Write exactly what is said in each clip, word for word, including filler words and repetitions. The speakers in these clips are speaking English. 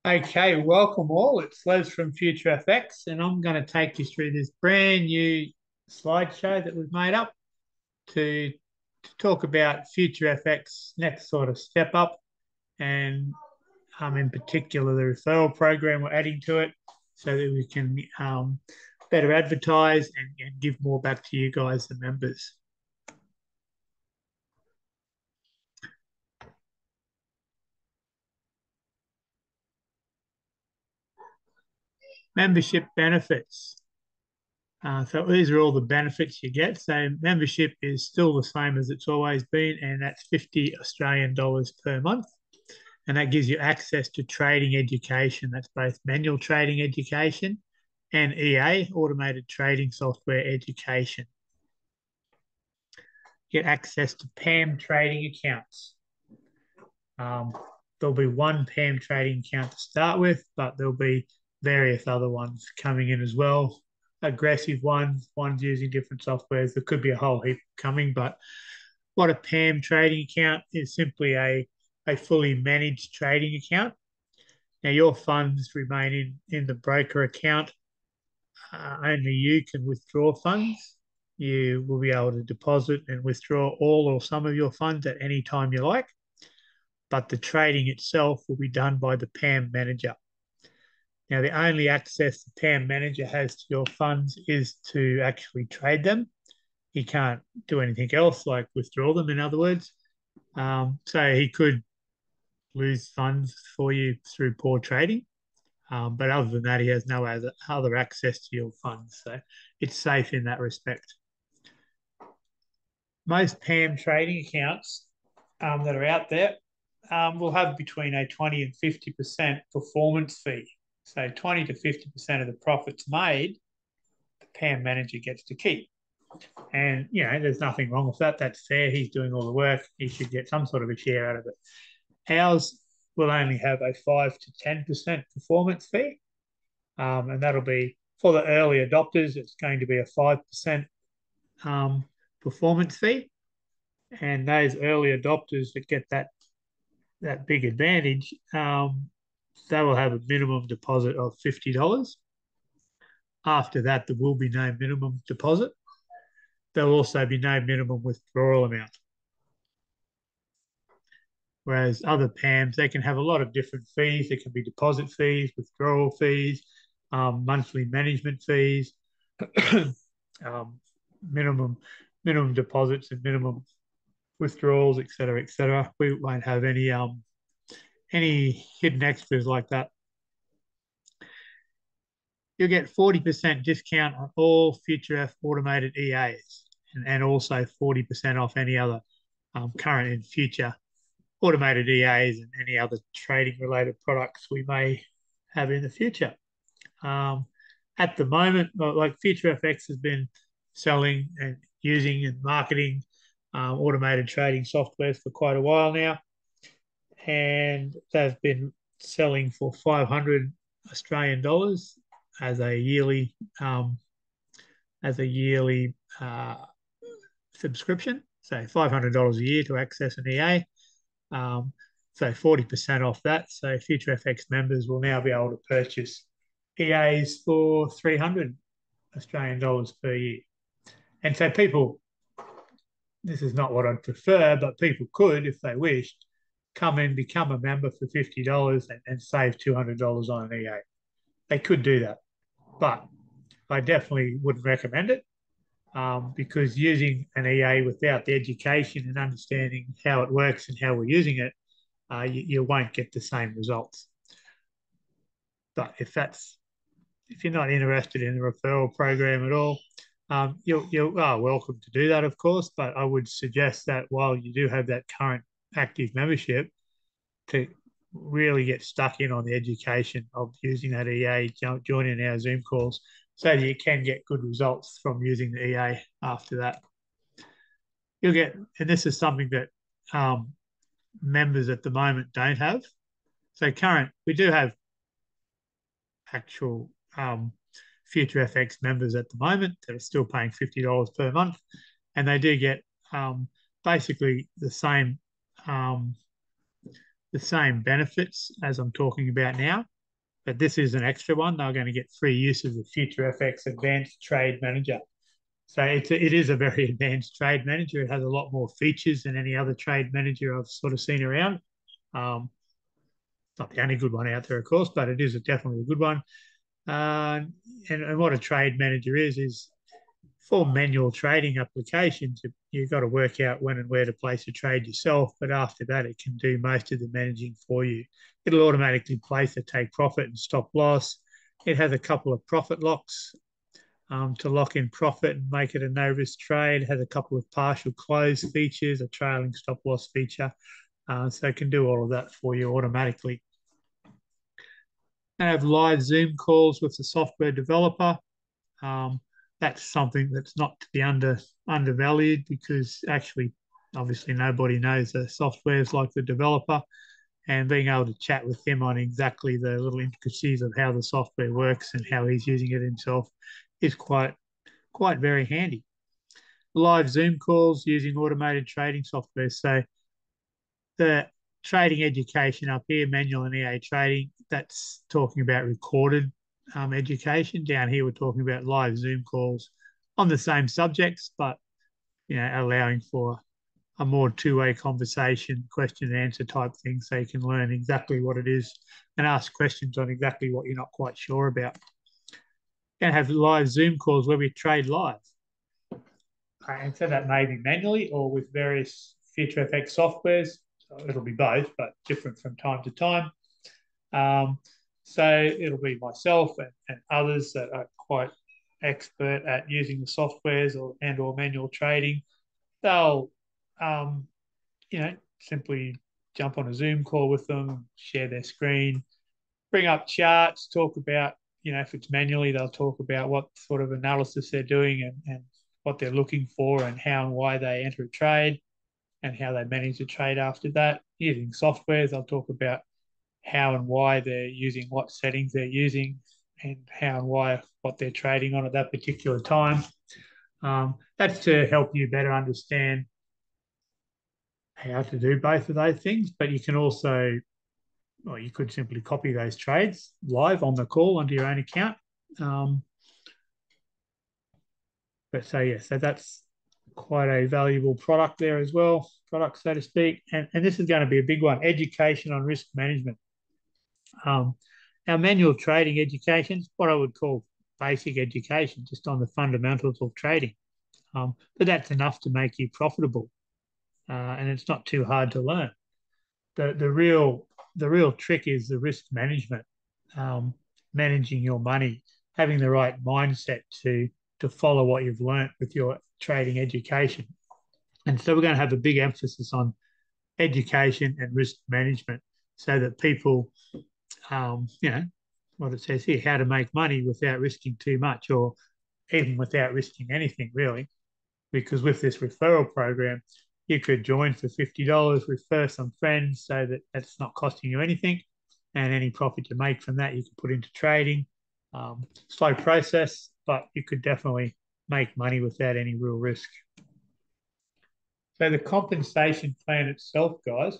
Okay, welcome all. It's Les from Future F X, and I'm going to take you through this brand new slideshow that we've made up to, to talk about Future F X next sort of step up, and um, in particular the referral program we're adding to it, so that we can um, better advertise and, and give more back to you guys, the members. Membership benefits. Uh, so these are all the benefits you get. So membership is still the same as it's always been, and that's fifty Australian dollars per month. And that gives you access to trading education. That's both manual trading education and E A, automated trading software education. You get access to P A M trading accounts. Um, there'll be one P A M trading account to start with, but there'll be various other ones coming in as well. Aggressive ones, ones using different softwares. There could be a whole heap coming, but what a P A M trading account is simply a, a fully managed trading account. Now, your funds remain in, in the broker account. Uh, only you can withdraw funds. You will be able to deposit and withdraw all or some of your funds at any time you like, but the trading itself will be done by the P A M manager. Now, the only access the P A M manager has to your funds is to actually trade them. He can't do anything else, like withdraw them, in other words. Um, so he could lose funds for you through poor trading. Um, but other than that, he has no other, other access to your funds. So it's safe in that respect. Most P A M trading accounts um, that are out there um, will have between a twenty and fifty percent performance fee. So twenty to fifty percent of the profits made, the P A M manager gets to keep. And, you know, there's nothing wrong with that. That's fair. He's doing all the work. He should get some sort of a share out of it. Ours will only have a five to ten percent performance fee. Um, and that'll be for the early adopters. It's going to be a five percent um, performance fee. And those early adopters that get that that big advantage, um, they will have a minimum deposit of fifty dollars. After that, there will be no minimum deposit. There'll also be no minimum withdrawal amount. Whereas other P A Ms, they can have a lot of different fees. There can be deposit fees, withdrawal fees, um, monthly management fees, um, minimum minimum deposits and minimum withdrawals, et cetera, et cetera. We won't have any um any hidden extras like that. You'll get forty percent discount on all Future F automated E As, and, and also forty percent off any other um, current and future automated E As and any other trading related products we may have in the future. Um, at the moment, like Future F X has been selling and using and marketing um, automated trading softwares for quite a while now, and they've been selling for five hundred Australian dollars as a yearly um, as a yearly uh, subscription. So five hundred dollars a year to access an E A. Um, so forty percent off that. So Future F X members will now be able to purchase E As for three hundred Australian dollars per year. And so people, this is not what I'd prefer, but people could, if they wished, come and become a member for fifty dollars and, and save two hundred dollars on an E A. They could do that, but I definitely wouldn't recommend it um, because using an E A without the education and understanding how it works and how we're using it, uh, you, you won't get the same results. But if that's if you're not interested in the referral program at all, um, you're, you are welcome to do that, of course. But I would suggest that while you do have that current active membership, to really get stuck in on the education of using that E A, joining our Zoom calls, so that you can get good results from using the E A after that. You'll get, and this is something that um, members at the moment don't have. So current, we do have actual um, Future F X members at the moment that are still paying fifty dollars per month, and they do get um, basically the same um, the same benefits as I'm talking about now. but this is an extra one. They're going to get free use of the Future F X Advanced Trade Manager. So it's a, it is a very advanced trade manager. It has a lot more features than any other trade manager I've sort of seen around. Um, not the only good one out there, of course, but it is a, definitely a good one. Uh, and, and what a trade manager is, is for manual trading applications, you've got to work out when and where to place a trade yourself. But after that, it can do most of the managing for you. It'll automatically place a take profit and stop loss. It has a couple of profit locks um, to lock in profit and make it a no risk trade. It has a couple of partial close features, a trailing stop loss feature. Uh, so it can do all of that for you automatically. And have live Zoom calls with the software developer. Um, that's something that's not to be under undervalued, because actually, obviously, nobody knows the softwares like the developer, and being able to chat with him on exactly the little intricacies of how the software works and how he's using it himself is quite quite very handy. Live Zoom calls using automated trading software. So the trading education up here, manual and E A trading, that's talking about recorded um, education. Down here, we're talking about live Zoom calls on the same subjects, but you know, allowing for a more two-way conversation, question and answer type thing, so you can learn exactly what it is and ask questions on exactly what you're not quite sure about. Going to have live Zoom calls where we trade live. And so that may be manually or with various Future F X softwares. So it'll be both, but different from time to time. Um, so it'll be myself and, and others that are quite expert at using the softwares or and or manual trading. They'll, um, you know, simply jump on a Zoom call with them, share their screen, bring up charts, talk about, you know, if it's manually, they'll talk about what sort of analysis they're doing and, and what they're looking for and how and why they enter a trade and how they manage the trade after that. Using softwares, they'll talk about how and why they're using, what settings they're using, and how and why what they're trading on at that particular time. Um, that's to help you better understand how to do both of those things. But you can also, well, you could simply copy those trades live on the call onto your own account. Um, but so, yeah, so that's quite a valuable product there as well, product, so to speak. And, and this is going to be a big one, education on risk management. Um, our manual trading education is what I would call basic education, just on the fundamentals of trading. Um, but that's enough to make you profitable, uh, and it's not too hard to learn. The the real the real trick is the risk management, um, managing your money, having the right mindset to to follow what you've learnt with your trading education. And so we're going to have a big emphasis on education and risk management, so that people, um, you know, what it says here, how to make money without risking too much, or even without risking anything, really. Because with this referral program, you could join for fifty dollars, refer some friends, so that that's not costing you anything. And any profit you make from that, you can put into trading. Um, slow process, but you could definitely make money without any real risk. So the compensation plan itself, guys,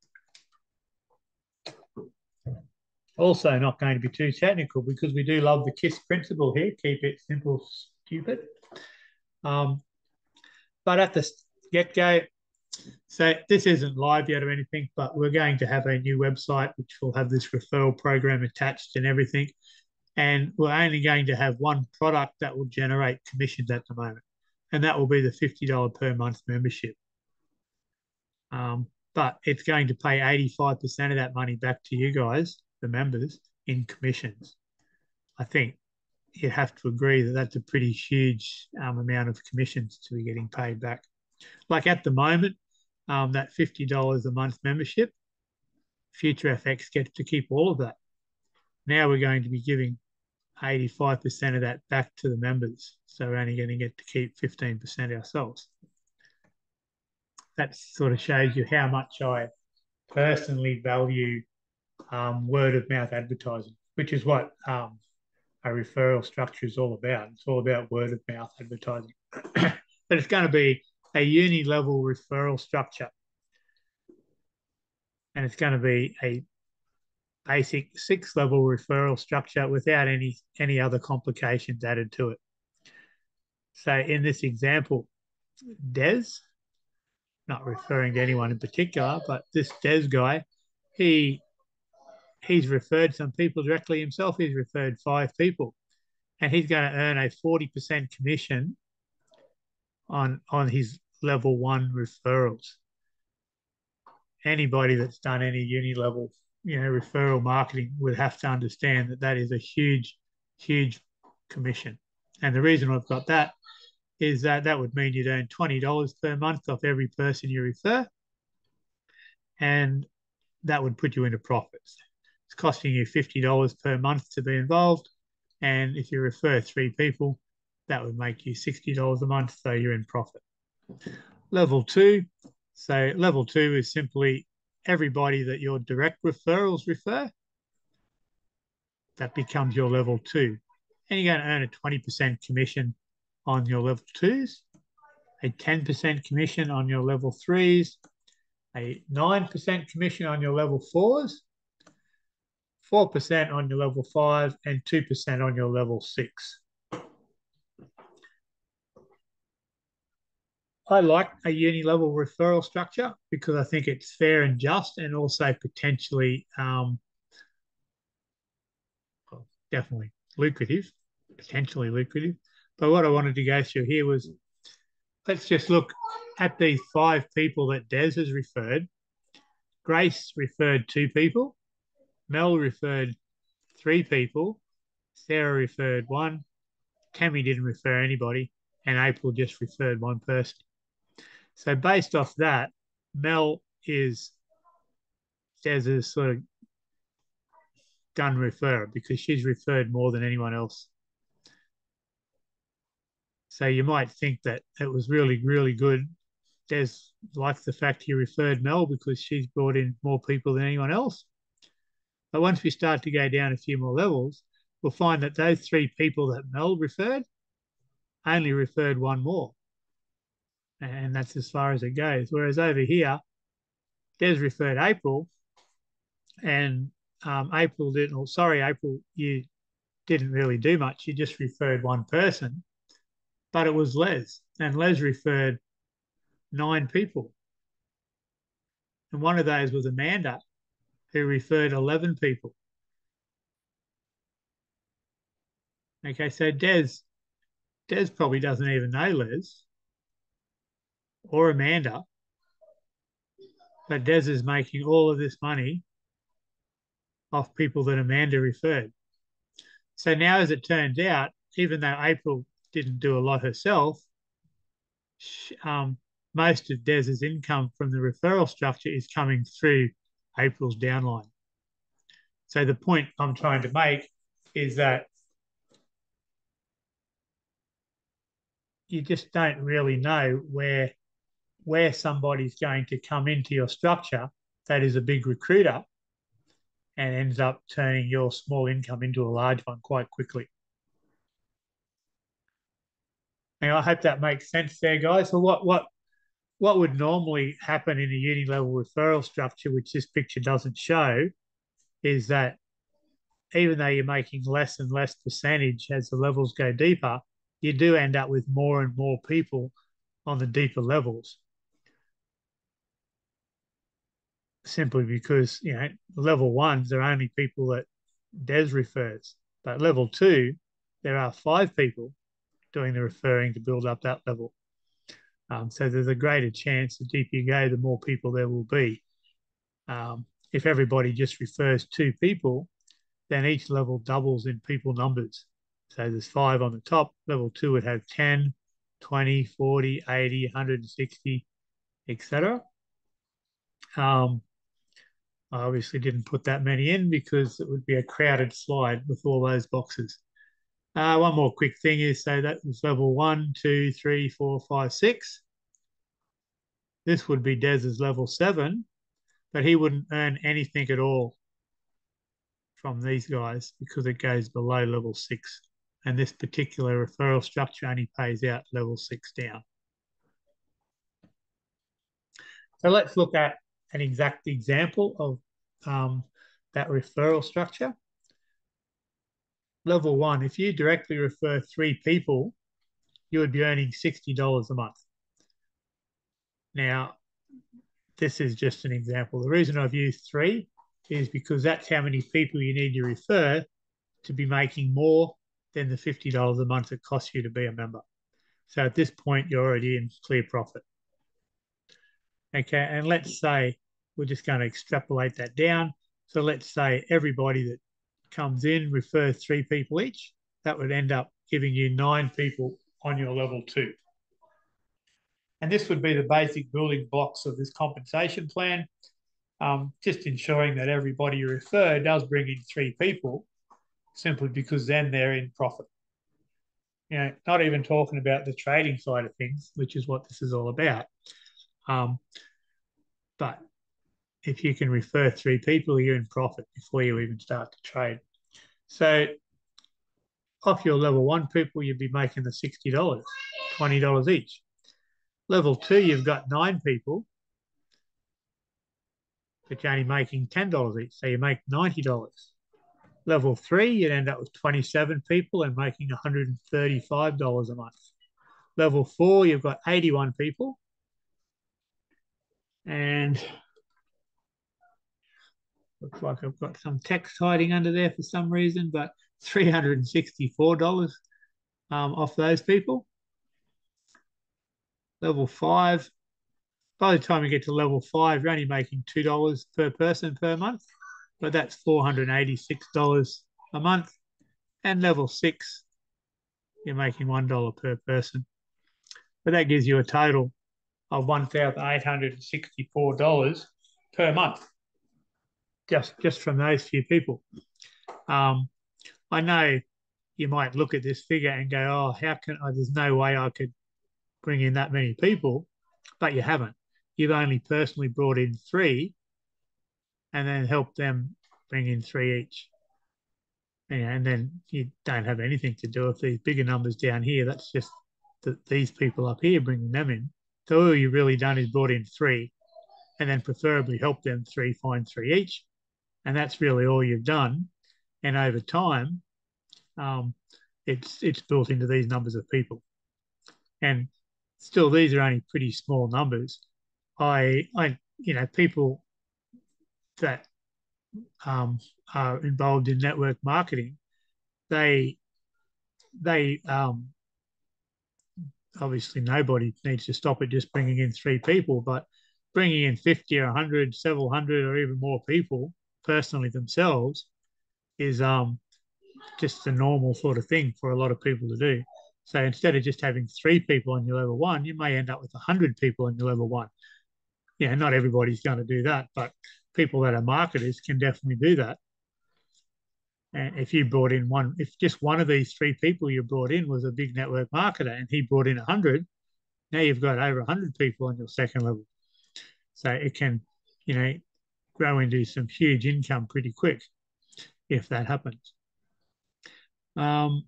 also not going to be too technical, because we do love the KISS principle here, keep it simple, stupid. Um, but at the get-go, so this isn't live yet or anything, but we're going to have a new website which will have this referral program attached and everything. And we're only going to have one product that will generate commissions at the moment, and that will be the fifty dollars per month membership. Um, but it's going to pay eighty-five percent of that money back to you guys, the members, in commissions. I think you have to agree that that's a pretty huge um, amount of commissions to be getting paid back. Like at the moment, um, that fifty dollars a month membership, Future F X gets to keep all of that. Now we're going to be giving eighty-five percent of that back to the members. So we're only going to get to keep fifteen percent ourselves. That sort of shows you how much I personally value um, word of mouth advertising, which is what um, a referral structure is all about. It's all about word of mouth advertising. But it's going to be a uni level referral structure. And it's going to be a basic six-level referral structure without any, any other complications added to it. So in this example, Des, not referring to anyone in particular, but this Des guy, he he's referred some people directly himself. He's referred five people, and he's going to earn a forty percent commission on on his level one referrals. Anybody that's done any uni level, you know, referral marketing would have to understand that that is a huge, huge commission. And the reason I've got that is that that would mean you'd earn twenty dollars per month off every person you refer, and that would put you into profits. It's costing you fifty dollars per month to be involved, and if you refer three people, that would make you sixty dollars a month, so you're in profit. Level two, so level two is simply everybody that your direct referrals refer, that becomes your level two. And you're going to earn a twenty percent commission on your level twos, a ten percent commission on your level threes, a nine percent commission on your level fours, four percent on your level five, and two percent on your level six. I like a uni level referral structure because I think it's fair and just, and also potentially, um, well, definitely lucrative, potentially lucrative. But what I wanted to go through here was, let's just look at these five people that Des has referred. Grace referred two people. Mel referred three people. Sarah referred one. Tammy didn't refer anybody. And April just referred one person. So based off that, Mel is Des's sort of gun referrer because she's referred more than anyone else. So you might think that it was really, really good. Des likes the fact he referred Mel because she's brought in more people than anyone else. But once we start to go down a few more levels, we'll find that those three people that Mel referred only referred one more. And that's as far as it goes. Whereas over here, Des referred April, and um, April didn't, or sorry, April, you didn't really do much. You just referred one person, but it was Les, and Les referred nine people. And one of those was Amanda, who referred eleven people. Okay, so Des, Des probably doesn't even know Les or Amanda, but Des is making all of this money off people that Amanda referred. So now, as it turns out, even though April didn't do a lot herself, she, um, most of Des's income from the referral structure is coming through April's downline. So the point I'm trying to make is that you just don't really know where, where somebody's going to come into your structure that is a big recruiter and ends up turning your small income into a large one quite quickly. And I hope that makes sense there, guys. So what what what would normally happen in a uni level referral structure, which this picture doesn't show, is that even though you're making less and less percentage as the levels go deeper, you do end up with more and more people on the deeper levels. Simply because, you know, level ones are only people that Des refers. But level two, there are five people doing the referring to build up that level. Um, so there's a greater chance the deeper you go, the more people there will be. Um, if everybody just refers two people, then each level doubles in people numbers. So there's five on the top. Level two would have ten, twenty, forty, eighty, one hundred sixty, et cetera. Um, I obviously didn't put that many in because it would be a crowded slide with all those boxes. Uh, one more quick thing is, so that was level one, two, three, four, five, six. This would be Des's level seven, but he wouldn't earn anything at all from these guys because it goes below level six. And this particular referral structure only pays out level six down. So let's look at an exact example of um, that referral structure. Level one, if you directly refer three people, you would be earning sixty dollars a month. Now, this is just an example. The reason I've used three is because that's how many people you need to refer to be making more than the fifty dollars a month it costs you to be a member. So at this point, you're already in clear profit. Okay, and let's say we're just going to extrapolate that down. So let's say everybody that comes in refers three people each. That would end up giving you nine people on your level two. And this would be the basic building blocks of this compensation plan, um, just ensuring that everybody you refer does bring in three people, simply because then they're in profit. You know, not even talking about the trading side of things, which is what this is all about. Um, but if you can refer three people, you're in profit before you even start to trade. So off your level one people, you'd be making the sixty dollars, twenty dollars each. Level two, you've got nine people, but you're only making ten dollars each, so you make ninety dollars. Level three, you'd end up with twenty-seven people and making one hundred thirty-five dollars a month. Level four, you've got eighty-one people. And looks like I've got some text hiding under there for some reason, but three hundred sixty-four dollars um, off those people. Level five, by the time you get to level five, you're only making two dollars per person per month, but that's four hundred eighty-six dollars a month. And level six, you're making one dollar per person. But that gives you a total of one thousand eight hundred sixty-four dollars per month, just, just from those few people. Um, I know you might look at this figure and go, oh, how can I, there's no way I could bring in that many people, but you haven't. You've only personally brought in three and then helped them bring in three each. Yeah, and then you don't have anything to do with these bigger numbers down here. That's just the, these people up here bringing them in. So all you've really done is brought in three and then preferably help them three find three each. And that's really all you've done. And over time, um, it's it's built into these numbers of people. And still, these are only pretty small numbers. I, I you know, people that um, are involved in network marketing, they, they um, obviously nobody needs to stop at just bringing in three people, but bringing in fifty or one hundred, several hundred or even more people personally themselves is um, just the normal sort of thing for a lot of people to do. So instead of just having three people on your level one, you may end up with one hundred people on your level one. Yeah, not everybody's going to do that, but people that are marketers can definitely do that. And if you brought in one, if just one of these three people you brought in was a big network marketer and he brought in one hundred, now you've got over one hundred people on your second level. So it can, you know, grow into some huge income pretty quick if that happens. Um,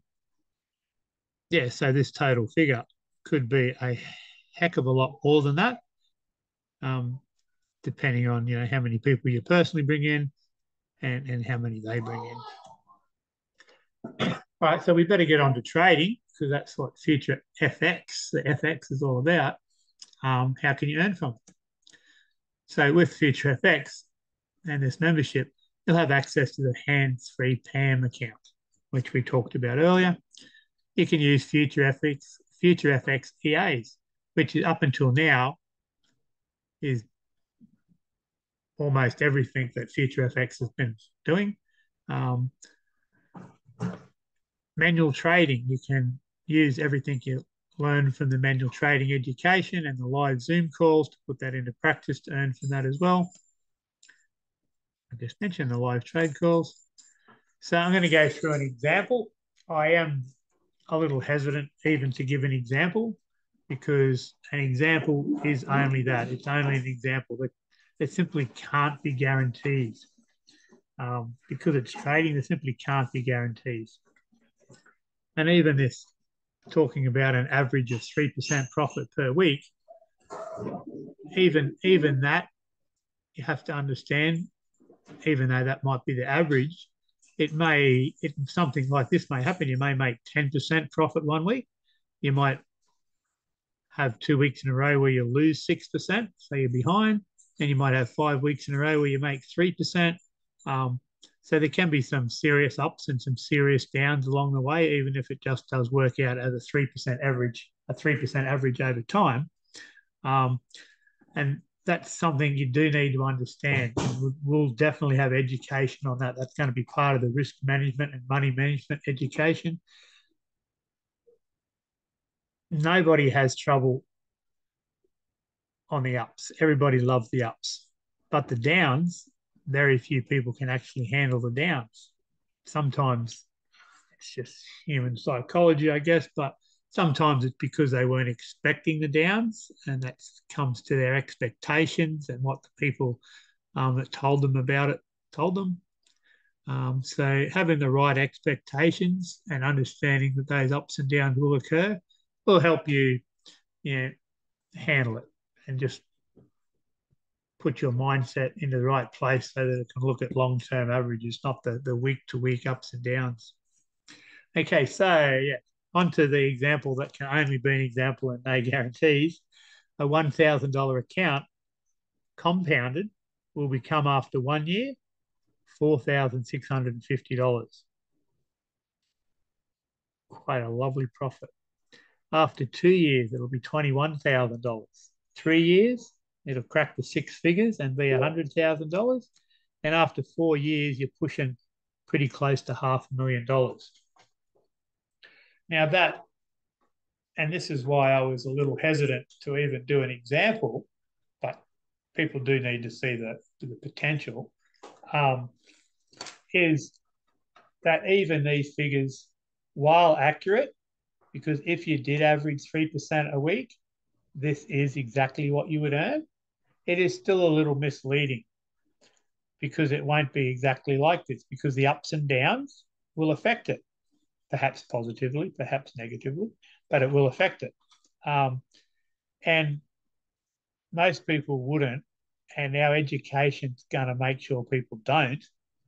yeah, so this total figure could be a heck of a lot more than that, um, depending on, you know, how many people you personally bring in and, and how many they bring in. All right, so we better get on to trading because that's what Future F X, the F X is all about. Um, how can you earn from it? So with Future F X and this membership, you'll have access to the hands-free P A M account, which we talked about earlier. You can use Future F X, Future F X E As, which is up until now is almost everything that Future F X has been doing. Um, manual trading, you can use everything you learn from the manual trading education and the live Zoom calls to put that into practice to earn from that as well. I just mentioned the live trade calls. So I'm going to go through an example. I am a little hesitant even to give an example because an example is only that. It's only an example. That there simply can't be guarantees. Um, because it's trading, there simply can't be guarantees. And even this, talking about an average of three percent profit per week, even, even that, you have to understand even though that might be the average, it may, it, something like this may happen. You may make ten percent profit one week. You might have two weeks in a row where you lose six percent, so you're behind. And you might have five weeks in a row where you make three percent. Um, so there can be some serious ups and some serious downs along the way, even if it just does work out as a three percent average, a three percent average over time. Um, and that's something you do need to understand. We'll definitely have education on that. That's going to be part of the risk management and money management education. Nobody has trouble on the ups. Everybody loves the ups. But the downs, very few people can actually handle the downs. Sometimes it's just human psychology, I guess, but sometimes it's because they weren't expecting the downs, and that comes to their expectations and what the people um, that told them about it told them. Um, so having the right expectations and understanding that those ups and downs will occur will help you, you know, handle it and just put your mindset into the right place so that it can look at long-term averages, not the, the week-to-week ups and downs. Okay, so yeah, onto the example that can only be an example and no guarantees. A one thousand dollar account compounded will become, after one year, four thousand six hundred fifty dollars. Quite a lovely profit. After two years, it'll be twenty-one thousand dollars. Three years, it'll crack the six figures and be one hundred thousand dollars. And after four years, you're pushing pretty close to half a million dollars. Now that, and this is why I was a little hesitant to even do an example, but people do need to see the, the potential, um, is that even these figures, while accurate, because if you did average three percent a week, this is exactly what you would earn. It is still a little misleading because it won't be exactly like this, because the ups and downs will affect it, perhaps positively, perhaps negatively, but it will affect it. Um, and most people wouldn't, and our education's going to make sure people don't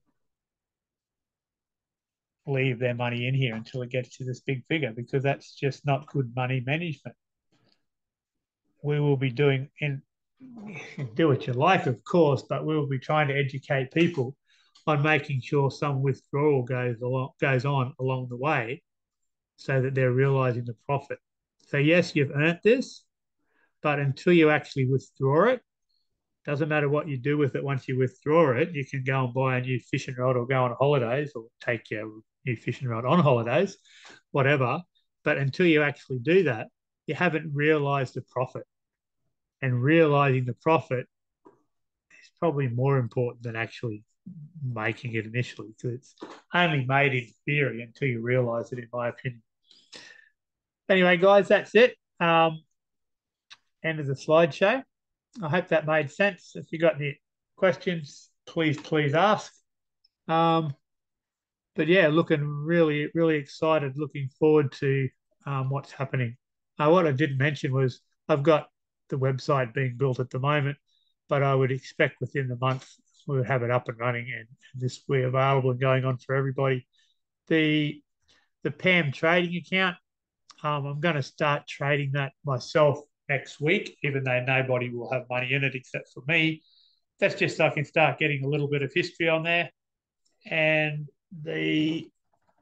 leave their money in here until it gets to this big figure, because that's just not good money management. We will be doing, in do what you like, of course, but we'll be trying to educate people on making sure some withdrawal goes along, goes on along the way, so that they're realizing the profit. So yes, you've earned this, but until you actually withdraw it, doesn't matter what you do with it. Once you withdraw it, you can go and buy a new fishing rod or go on holidays or take your new fishing rod on holidays, whatever. But until you actually do that, you haven't realized the profit. And realizing the profit is probably more important than actually making it initially, because it's only made in theory until you realize it, in my opinion. Anyway, guys, that's it. Um, end of the slideshow. I hope that made sense. If you got any questions, please, please ask. Um, but yeah, looking really, really excited, looking forward to um, what's happening. Uh, what I didn't mention was I've got the website being built at the moment, but I would expect within the month we'll have it up and running, and, and this will be available and going on for everybody. The the P A M trading account, um, I'm going to start trading that myself next week, even though nobody will have money in it except for me. That's just so I can start getting a little bit of history on there. And the,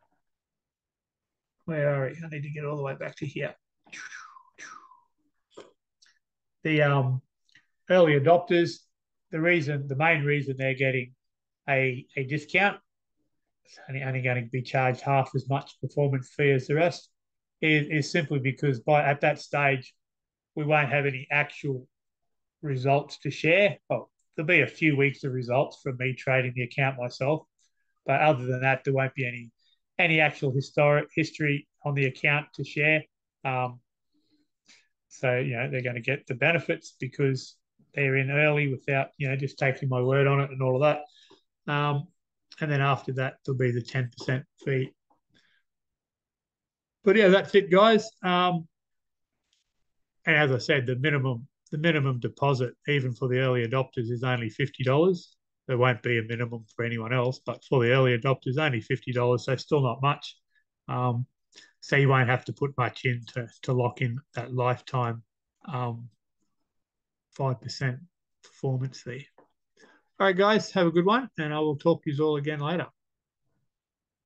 where are we? I need to get all the way back to here. The um, early adopters, the reason, the main reason they're getting a, a discount, it's only, only going to be charged half as much performance fee as the rest, is, is simply because by at that stage, we won't have any actual results to share. Oh, there'll be a few weeks of results from me trading the account myself, but other than that, there won't be any any actual historic history on the account to share. Um, so you know they're going to get the benefits because they're in early without you know just taking my word on it and all of that. Um, and then after that, there'll be the ten percent fee. But yeah, that's it, guys. Um, and as I said, the minimum the minimum deposit, even for the early adopters, is only fifty dollars. there won't be a minimum for anyone else, but for the early adopters, only fifty dollars, so still not much. Um, so you won't have to put much in to, to lock in that lifetime um, five percent performance fee. All right, guys, have a good one, and I will talk to you all again later.